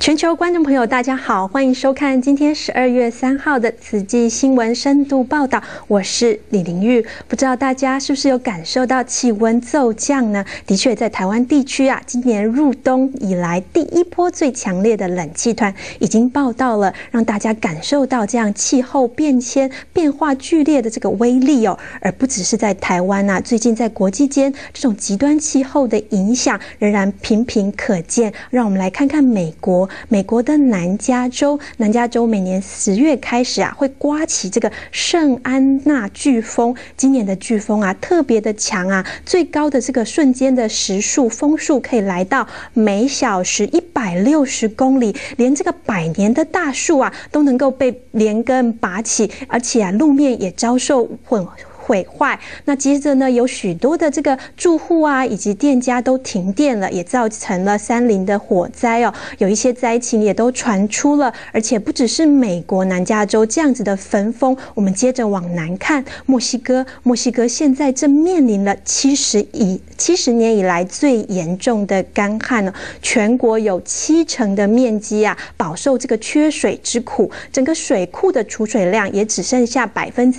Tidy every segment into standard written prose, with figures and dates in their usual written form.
全球观众朋友，大家好，欢迎收看今天12月3号的慈济新闻深度报道，我是李玲玉。不知道大家是不是有感受到气温骤降呢？的确，在台湾地区啊，今年入冬以来第一波最强烈的冷气团已经报道了，让大家感受到这样气候变迁变化剧烈的这个威力哦。而不只是在台湾啊，最近在国际间这种极端气候的影响仍然频频可见。让我们来看看美国的南加州每年10月开始啊，会刮起这个圣安娜飓风。今年的飓风啊，特别的强啊，最高的这个瞬间的风速可以来到每小时160公里，连这个100年的大树啊都能够被连根拔起，而且啊，路面也遭受毁坏。那接着呢，有许多的这个住户啊，以及店家都停电了，也造成了山林的火灾哦。有一些灾情也都传出了，而且不只是美国南加州这样子的焚风，我们接着往南看，墨西哥现在正面临了70年以来最严重的干旱了，全国有70%的面积啊饱受这个缺水之苦，整个水库的储水量也只剩下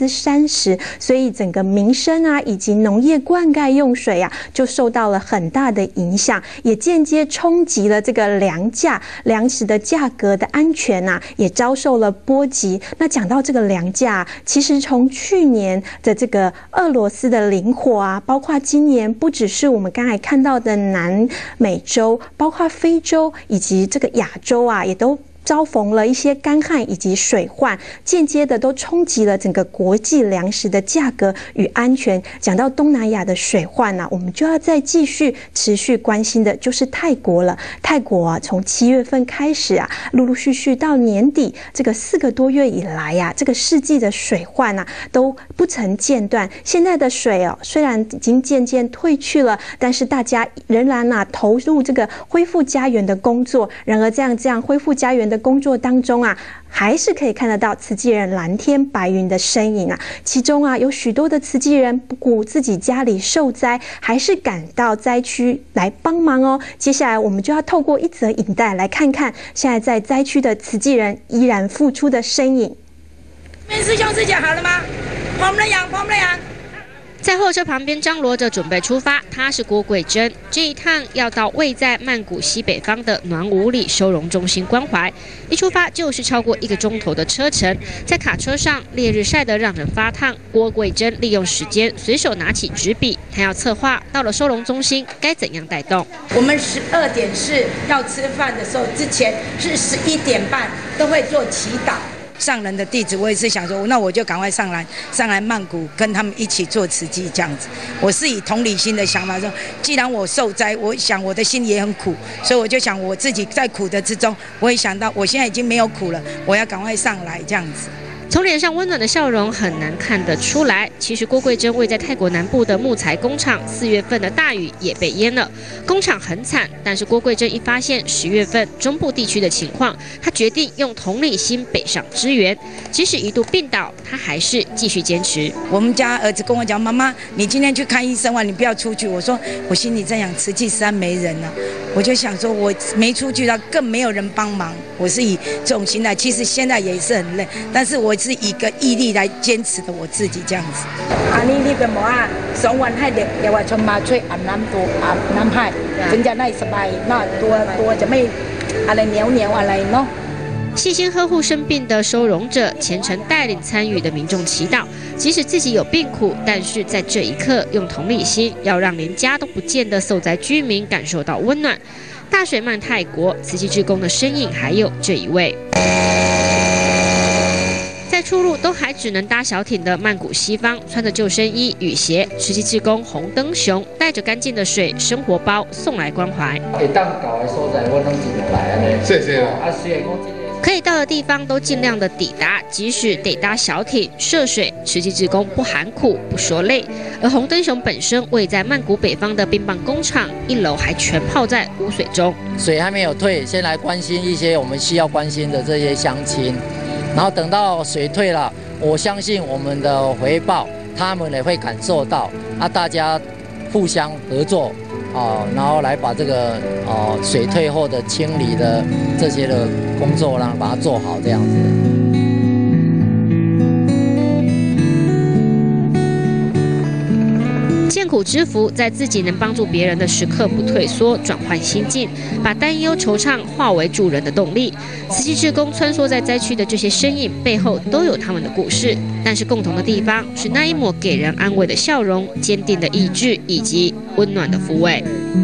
30%，所以整个民生啊，以及农业灌溉用水啊，就受到了很大的影响，也间接冲击了这个粮食的价格的安全啊，也遭受了波及。那讲到这个粮价，其实从去年的这个俄罗斯的领火啊，包括今年不只是我们刚才看到的南美洲，包括非洲以及这个亚洲啊，也都遭逢了一些干旱以及水患，间接的都冲击了整个国际粮食的价格与安全。讲到东南亚的水患啊，我们就要再继续持续关心的就是泰国了。泰国啊，从7月份开始啊，陆陆续续到年底这个4个多月以来啊，这个世纪的水患啊都不曾间断。现在的水哦，虽然已经渐渐退去了，但是大家仍然啊投入这个恢复家园的工作。然而这样恢复家园的工作当中啊，还是可以看得到慈济人蓝天白云的身影啊。其中啊，有许多的慈济人不顾自己家里受灾，还是赶到灾区来帮忙哦。接下来我们就要透过一则影带来看看现在在灾区的慈济人依然付出的身影。 师兄师姐好了吗？พร้อม了ยัง在货车旁边张罗着准备出发，她是郭桂珍。这一趟要到位在曼谷西北方的暖武里收容中心关怀，一出发就是超过1个钟头的车程。在卡车上，烈日晒得让人发烫。郭桂珍利用时间，随手拿起纸笔，她要策划到了收容中心该怎样带动。 我们12点是要吃饭的时候，之前是11点半都会做祈祷。上人的弟子，我也是想说，那我就赶快上来曼谷，跟他们一起做慈济这样子。我是以同理心的想法说，既然我受灾，我想我的心也很苦，所以我就想我自己在苦的之中，我也想到我现在已经没有苦了，我要赶快上来这样子。 从脸上温暖的笑容很难看得出来，其实郭桂珍位在泰国南部的木材工厂，4月份的大雨也被淹了，工厂很惨。但是郭桂珍一发现10月份中部地区的情况，她决定用同理心北上支援，即使一度病倒，她还是继续坚持。 我们家儿子跟我讲，妈妈，你今天去看医生啊，你不要出去。我说我心里在想，慈济山没人了，我就想说我没出去，更没有人帮忙。我是以这种心态，其实现在也是很累，但是我是以一个毅力来坚持的我自己这样子。อันนี้นี่เป็นหมอ2 วันให้เด็กเยาวชนมาช่วยอาบน้ำให้ถึงจะได้สบายหน้าตัวจะไม่อะไรเหนียวอะไรเนาะ。 细心呵护生病的收容者，虔诚带领参与的民众祈祷，即使自己有病苦，但是在这一刻用同理心，要让连家都不见的受灾居民感受到温暖。大水漫泰国，慈济志工的身影还有这一位。在出入都还只能搭小艇的曼谷西方，穿着救生衣、雨鞋，慈济志工红灯熊带着干净的水、生活包送来关怀。 谢谢。 可以到的地方都尽量的抵达，即使得搭小艇涉水，慈济志工不喊苦不说累。而红灯熊本身位在曼谷北方的冰棒工厂，1楼还全泡在污水中。 水还没有退，先来关心一些我们需要关心的这些乡亲，然后等到水退了，我相信我们的回报他们也会感受到，大家互相合作， 然后来把这个水退后的清理的这些的工作呢，把它做好这样子。 艰苦之福，在自己能帮助别人的时刻不退缩，转换心境，把担忧惆怅化为助人的动力。慈济志工穿梭在灾区的这些身影背后，都有他们的故事，但是共同的地方是那一抹给人安慰的笑容、坚定的意志以及温暖的抚慰。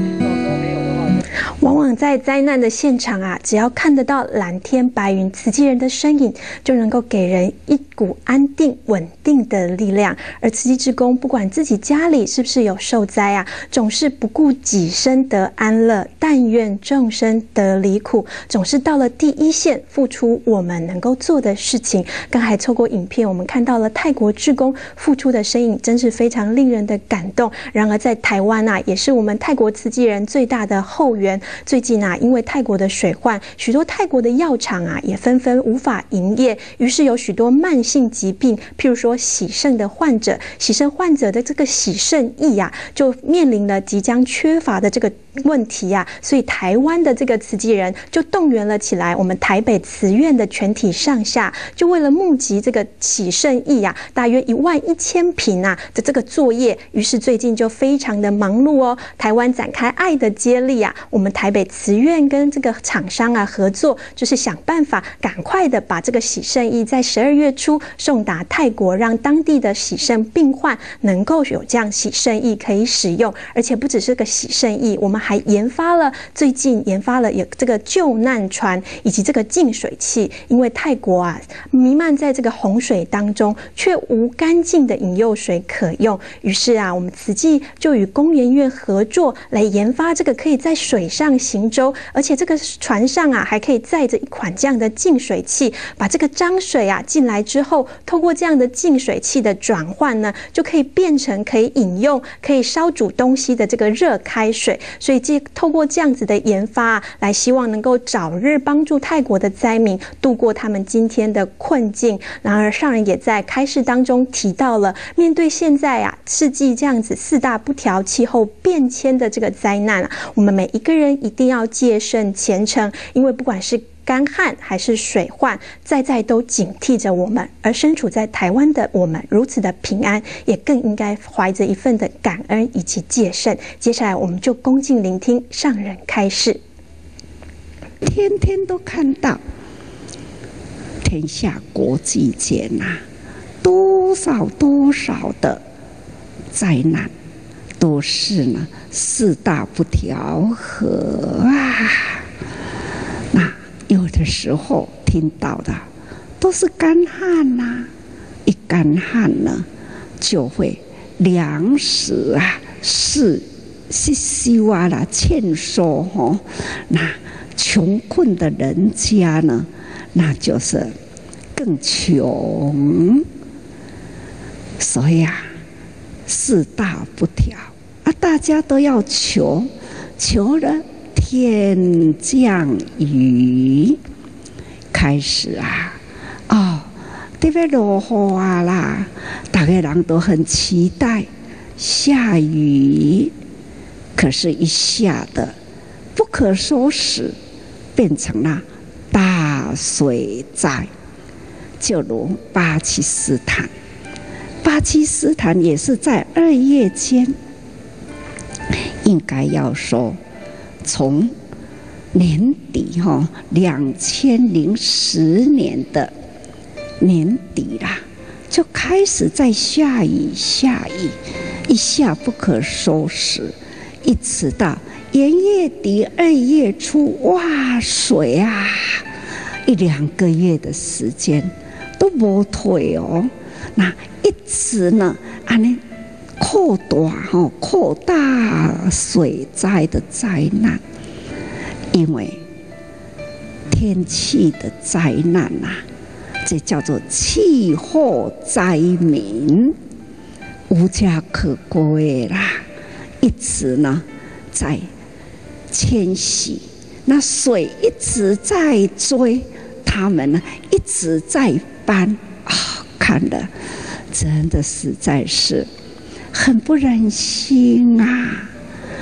往往在灾难的现场啊，只要看得到蓝天白云，慈济人的身影，就能够给人一股安定稳定的力量。而慈济志工不管自己家里是不是有受灾啊，总是不顾己身得安乐，但愿众生得离苦，总是到了第一线付出我们能够做的事情。刚才透过影片我们看到了泰国志工付出的身影，真是非常令人的感动。然而在台湾啊，也是我们泰国慈济人最大的后援。最近啊，因为泰国的水患，许多泰国的药厂啊也纷纷无法营业，于是有许多慢性疾病，譬如说洗肾的患者，洗肾患者的这个洗肾液啊，就面临了即将缺乏的这个问题啊，所以台湾的这个慈济人就动员了起来，我们台北慈院的全体上下，就为了募集这个洗肾液啊，大约11000瓶啊的这个作业，于是最近就非常的忙碌哦。台湾展开爱的接力啊，我们台北慈院跟这个厂商啊合作，就是想办法赶快的把这个洗肾液在12月初送达泰国，让当地的洗肾病患能够有这样洗肾液可以使用。而且不只是个洗肾液，我们还最近研发了有这个救难船以及这个净水器，因为泰国啊弥漫在这个洪水当中，却无干净的饮用水可用，于是啊，我们慈济就与工研院合作来研发这个可以在水上行舟，而且这个船上啊还可以载着一款这样的净水器，把这个脏水啊进来之后，透过这样的净水器的转换呢，就可以变成可以饮用、可以烧煮东西的这个热开水。所以透过这样子的研发啊，来希望能够早日帮助泰国的灾民度过他们今天的困境。然而上人也在开示当中提到了，面对现在啊世纪这样子4大不调、气候变迁的这个灾难啊，我们每一个人一定要戒慎虔诚，因为不管是干旱还是水患，在都警惕着我们。而身处在台湾的我们如此的平安，也更应该怀着一份的感恩以及戒慎。接下来我们就恭敬聆听上人开示。 天天都看到天下国际间啊，多少的灾难，都是呢4大不调和啊。那有的时候听到的都是干旱呐，一干旱呢，就会粮食啊是稀啊啦，欠收吼。那穷困的人家呢，那就是更穷。所以啊，4大不调啊，大家都要求了。天降雨，开始啊，特别落雨啊啦，大家人都很期待下雨，可是一下的不可收拾，变成了大水灾。就如巴基斯坦也是在2月间，应该要说。从年底2010年的年底啦，就开始在下雨，一下不可收拾，一直到1月底2月初，哇，水啊，1-2个月的时间都没退哦。那一直呢，扩大水灾的灾难，因为天气的灾难啊，这叫做气候灾民，无家可归啦，一直呢在迁徙，那水一直在追他们呢，一直在搬啊，看了真的实在是很不忍心啊！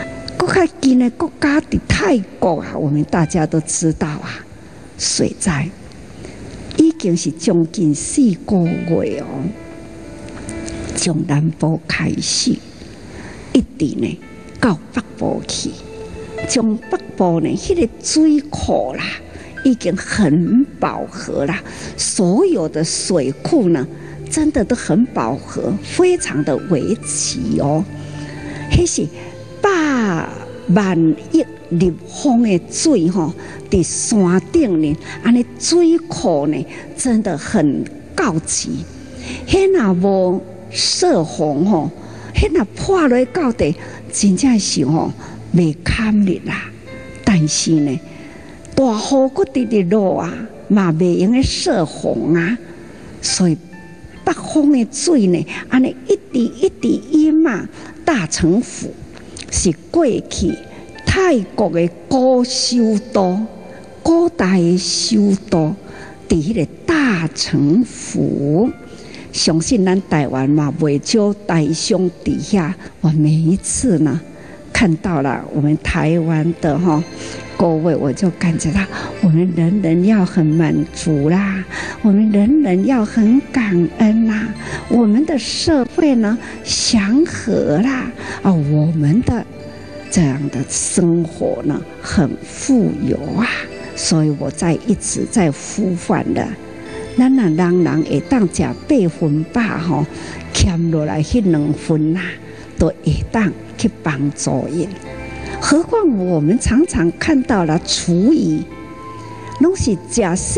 国较近的国家的泰国啊，我们大家都知道啊，水灾已经是将近4个月哦，从南部开始，一直呢到北部去，从北部呢迄个水库啦，已经很饱和啦，所有的水库呢，真的都很饱和，非常的为齐哦。迄是8万亿立方的水吼，伫山顶呢，安尼水库呢，真的很够齐。迄若无设防吼，迄若破落到底，真正是吼袂堪力啦。但是呢，大雨佫直直落啊，嘛袂用个设防啊，所以北方的水呢，安尼一直淹嘛，大城府是过去泰国的古首都，古代的首都，伫迄个大城府。相信咱台湾嘛，袂少台商底下，我每一次呢看到了我们台湾的各位，我就感觉到我们人人要很满足啦，我们人人要很感恩啦，我们的社会呢祥和啦，我们的这样的生活呢很富有啊，所以我一直在呼唤的。咱若人会当食8分饱欠落来迄2分都会当去帮助因。何况我们常常看到了厨余，拢是食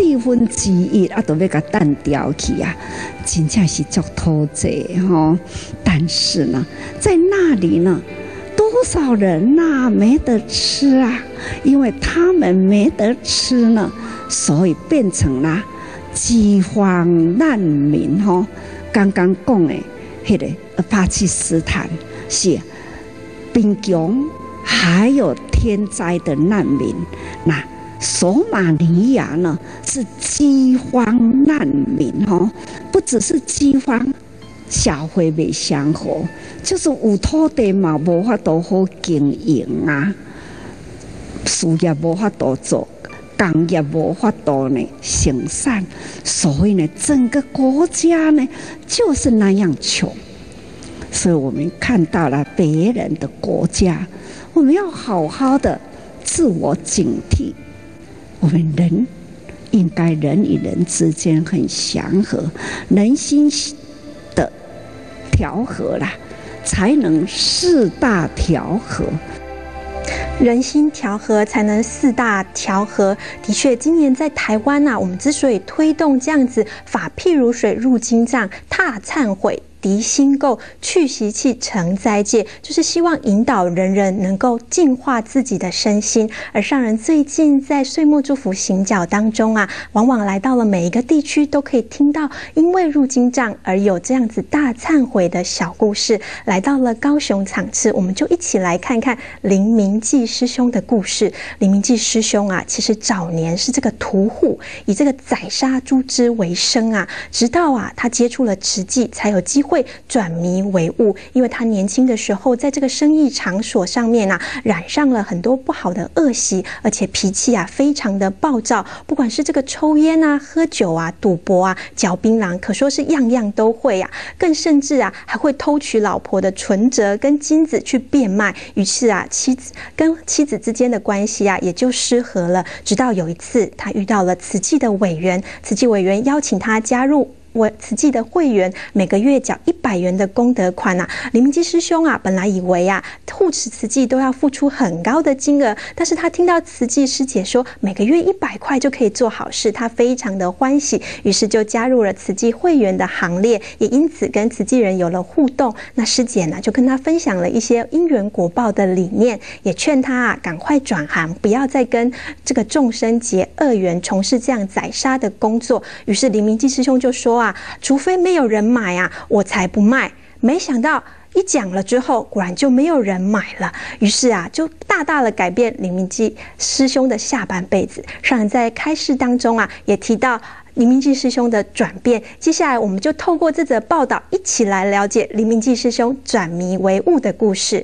1/4都要甲蛋掉去啊，真正是足土济但是呢，在那里呢，多少人没得吃啊，因为他们没得吃呢，所以变成了饥荒难民刚刚讲的迄个巴基斯坦是贫穷还有天灾的难民，那索马利亚呢是饥荒难民不只是饥荒，社会袂祥和，就是有土地嘛无法度好经营啊，事业无法度做，工业无法度呢生产，所以呢，整个国家呢就是那样穷。所以我们看到了别人的国家，我们要好好的自我警惕。我们人应该人与人之间很祥和，人心的调和啦，才能4大调和。 人心调和才能4大调和。的确，今年在台湾我们之所以推动这样子法譬如水入经藏、踏忏悔、涤心垢、去习气、成斋戒，就是希望引导人人能够净化自己的身心。而上人最近在岁末祝福行脚当中往往来到了每一个地区，都可以听到因为入经藏而有这样子大忏悔的小故事。来到了高雄场次，我们就一起来看看林明济师兄的故事。林明济师兄其实早年是这个屠户，以这个宰杀猪只为生直到他接触了慈济，才有机会转迷为悟。因为他年轻的时候在这个生意场所上面染上了很多不好的恶习，而且脾气非常的暴躁，不管是这个抽烟喝酒赌博嚼槟榔，可说是样样都会更甚至还会偷取老婆的存折跟金子去变卖。于是跟妻子之间的关系也就失和了。直到有一次他遇到了慈济的委员，慈济委员邀请他加入慈济的会员，每个月缴100元的功德款林明济师兄本来以为护持慈济都要付出很高的金额，但是他听到慈济师姐说每个月100块就可以做好事，他非常的欢喜，于是就加入了慈济会员的行列，也因此跟慈济人有了互动。那师姐呢就跟他分享了一些因缘果报的理念，也劝他赶快转行，不要再跟这个众生结恶缘，从事这样宰杀的工作。于是林明济师兄就说除非没有人买我才不卖。没想到一讲了之后，果然就没有人买了。于是就大大的改变林明济师兄的下半辈子。上人在开示当中也提到林明济师兄的转变。接下来我们就透过这则报道一起来了解林明济师兄转迷为悟的故事。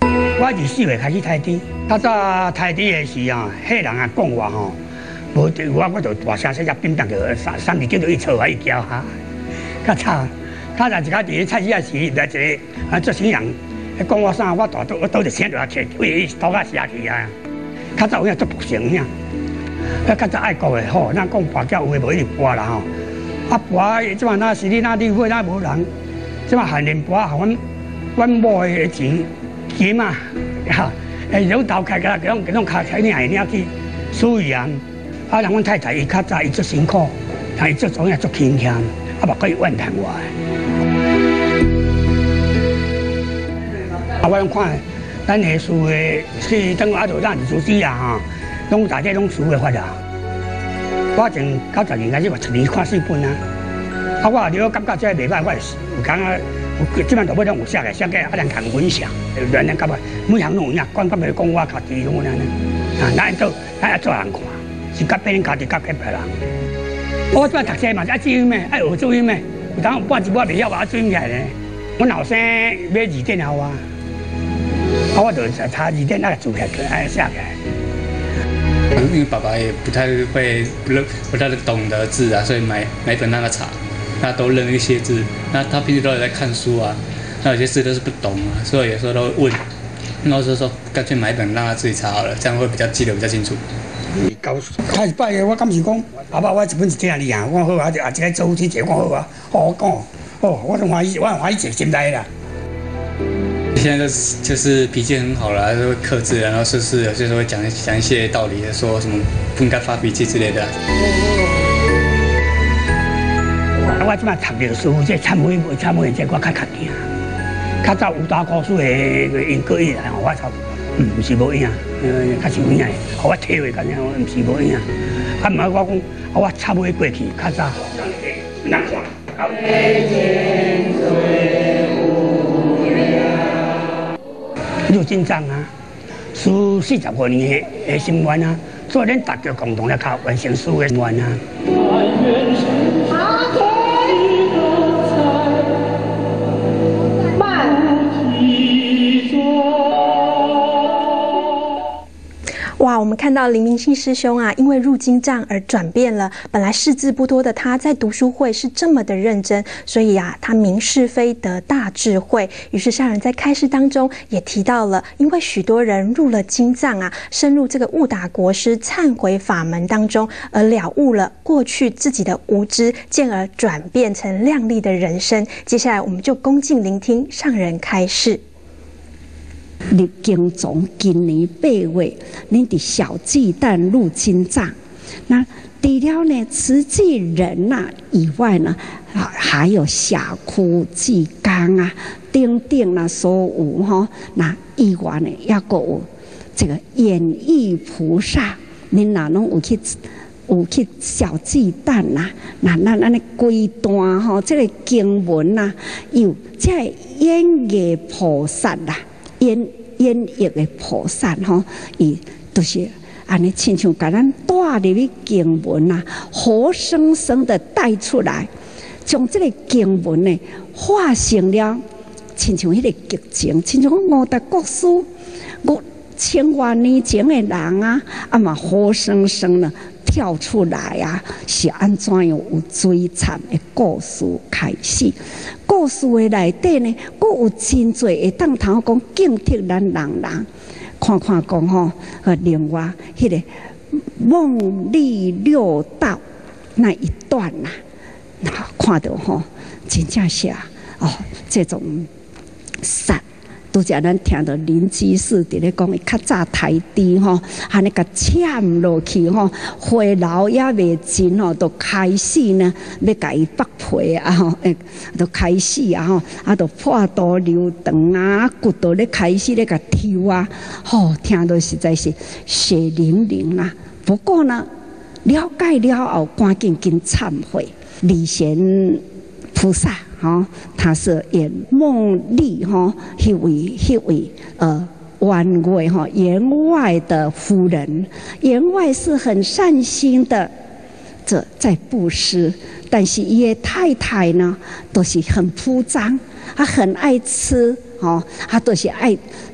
我24岁开始抬猪，较早抬猪的时啊，迄人啊讲我吼，无我就大声说只冰冻个3、2斤就去吵我一跤哈。较早一家伫咧菜市仔时，来一个做生人，讲我啥，我倒就醒就来起，为伊头壳写去啊。较早有影做不成影，较早爱国的吼，咱讲跋筊有诶无一直跋啦吼。啊跋，即摆那是你那你会那无人，即摆限年跋，互阮某诶钱金啊，哈，种头开个种开领去属于啊。啊，人阮太太伊较早伊做辛苦，但伊做总也做勤俭，啊嘛可以怨叹我啊，我拢看咱下属的去等啊，就咱自私啊哈，拢大家拢输的法啊。我从90年开始，我一年看4本啊。啊，我了感觉这袂歹，我有讲啊，即摆大尾拢有写个，写个啊，人同分享，人感觉每项拢有影，管袂讲我家己拢安尼。啊，咱做人看，是甲别人家己甲别人。我即摆读册嘛，爱注音的，爱学注音的，有当半字我袂晓，我注音起来咧。阮后生买字典互我。啊，我就查字典那个字起来，写起来。 因为爸爸也不太懂得字啊，所以买本让他查，他都认一些字。那他平时都有在看书啊，那有些字都是不懂啊，所以有时候都会问。然后说干脆买本让他自己查好了，这样会比较记得比较清楚。 开始摆个，我敢是讲，爸爸我一本是这样哩啊，我好啊，一个做夫妻一个我好啊，我讲，哦，我很欢喜一心内啦。 现在就是脾气很好了，就会克制，然后有些时候会讲一些道理，说什么不应该发脾气之类的。 我即摆读着书，这参会这我较惊。较早有大古书的因过伊来，我操，唔是无影，较是有影的，互我体会干样，唔是无影。啊，唔係我講，我插尾過去，較早難看。入進帳啊，書45年的心願啊，所以咱大家共同來靠完成書的願啊。 哇，我们看到林明信师兄啊，因为入经藏而转变了。本来识字不多的他，在读书会是这么的认真，所以啊，他明是非得大智慧。于是上人在开示当中也提到了，因为许多人入了经藏啊，深入这个悟达国师忏悔法门当中，而了悟了过去自己的无知，进而转变成亮丽的人生。接下来我们就恭敬聆听上人开示。 入经从今年8月，恁伫小巨蛋入经藏。那除了呢慈济人呐以外呢，还有峡谷济公啊，等等啦，所有哈，那以外呢，也个有这个演艺菩萨，恁哪拢有去小巨蛋呐，那安尼规段吼，这个经文呐，有这演艺菩萨啦。演绎的菩薩吼，伊就是安尼，親像甲咱帶入去經文啊，活生生的帶出來，將這個經文呢化成了，親像迄個劇情，親像吳達國師，5000多年前的人啊，嘛活生生的跳出來啊，是安怎樣有水慘的故事開始。故事的內底呢，佫有真濟會當頭講警惕咱人，看講吼，另外迄個夢力六道那一段呐，看到吼，真正是哦，這種殺。拄則咱聽到林居士伫咧講，伊較早抬豬吼，安尼甲潛落去吼，花流也未盡吼，就開始呢要甲伊剝皮啊吼，就開始啊吼，啊就破肚流腸啊，骨頭咧開始咧甲抽啊，吼，聽到實在是血淋淋啦。不過呢，了解了後，趕緊懺悔，離賢菩薩。他是演夢力迄位員外員外的夫人，員外是很善心的，這在布施，但是伊的太太呢，都是很鋪張，她很愛吃，她都是愛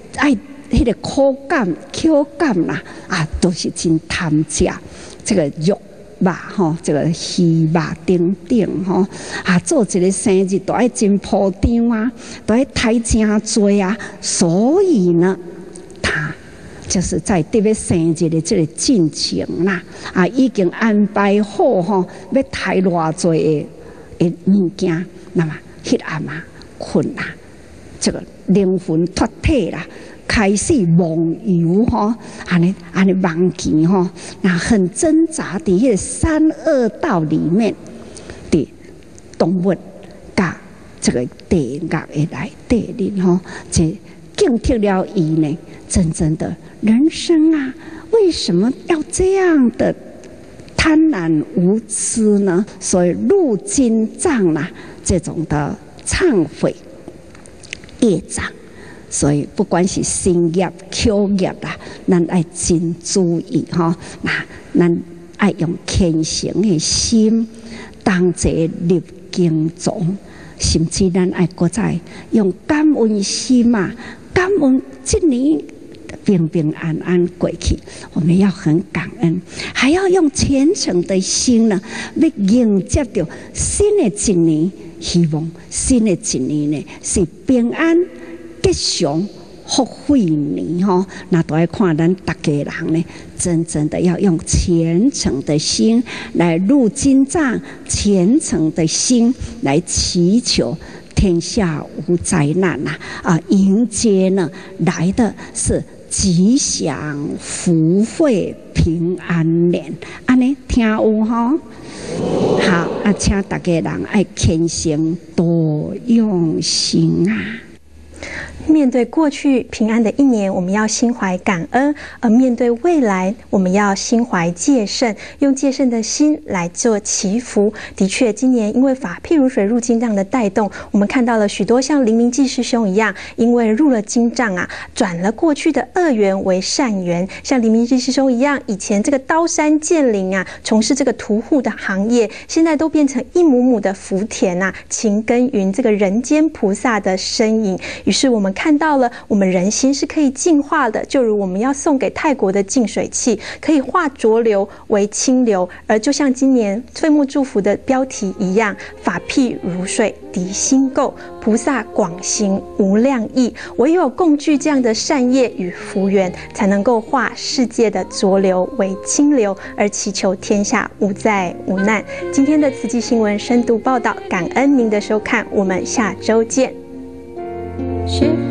爱迄个口感、口感啦，都是真贪食。这个肉肉吼，这个鱼肉等等吼，做一个生日都爱真铺张啊，都爱抬真多啊，所以呢，他就是在特别生日的这个进程啦，已经安排好吼，要抬偌多的物件，那么迄暗困啦，这个灵魂脱体啦。开始梦游吼，安尼梦见吼，那很挣扎伫迄个三恶道里面的动物，甲这个地狱的来对立吼，这警惕了伊呢，真的人生啊，为什么要这样的贪婪无知呢？所以入经藏啦，这种的忏悔业障。所以不管是身业、口业啦，咱爱真注意吼。那咱爱用虔诚的心，当这入经中，甚至咱爱搁再用感恩心感恩这年平平安安过去，我们要很感恩，还要用虔诚的心呢，要迎接到新的一年，希望新的一年呢是平安。吉祥福慧年吼，那都要看咱大家人呢，真的要用虔诚的心来入经藏，虔诚的心来祈求天下无灾难迎接呢来的是吉祥福慧平安年，安尼听有吼？好，请大家人爱虔诚多用心啊！ 面对过去平安的一年，我们要心怀感恩；而面对未来，我们要心怀戒慎，用戒慎的心来做祈福。的确，今年因为法譬如水入经藏的带动，我们看到了许多像灵明济师兄一样，因为入了经藏转了过去的恶缘为善缘。像灵明济师兄一样，以前这个刀山剑林从事这个屠户的行业，现在都变成一亩亩的福田勤耕耘这个人间菩萨的身影。于是我们看到了，我们人心是可以净化的，就如我们要送给泰国的净水器，可以化浊流为清流。而就像今年岁末祝福的标题一样，法譬如水，涤心垢，菩萨广行无量义。唯有共聚这样的善业与福缘，才能够化世界的浊流为清流，而祈求天下无灾无难。今天的慈济新闻深度报道，感恩您的收看，我们下周见。 是。